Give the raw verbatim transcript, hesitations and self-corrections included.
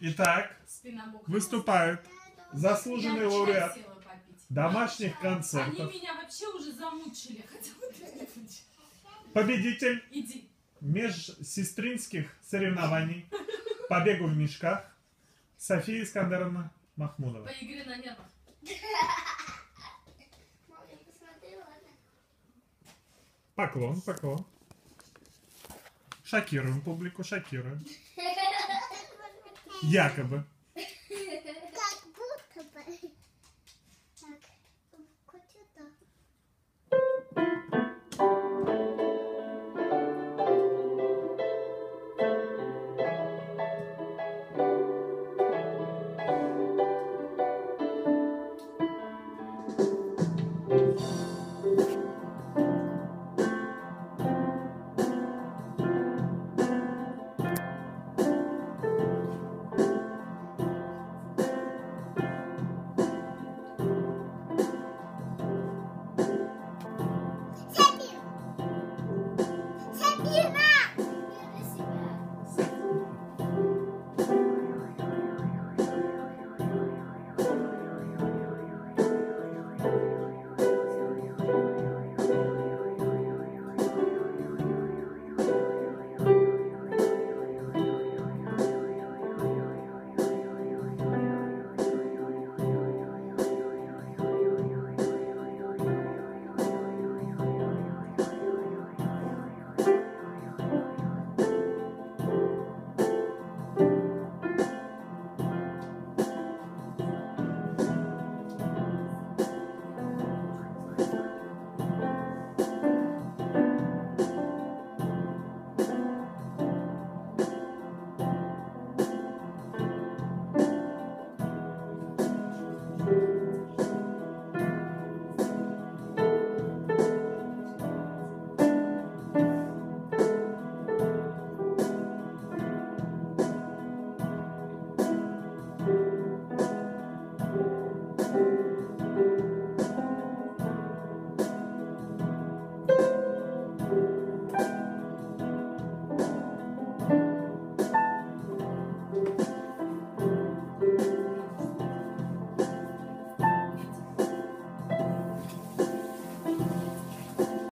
Итак, выступает заслуженный лауреат домашних концертов. Они меня вообще уже замучили. Победитель Иди. межсестринских соревнований по бегу в мешках София Искандеровна Махмудова. По игре на нервах. Поклон, поклон. Шокируем публику, шокируем. Якобы.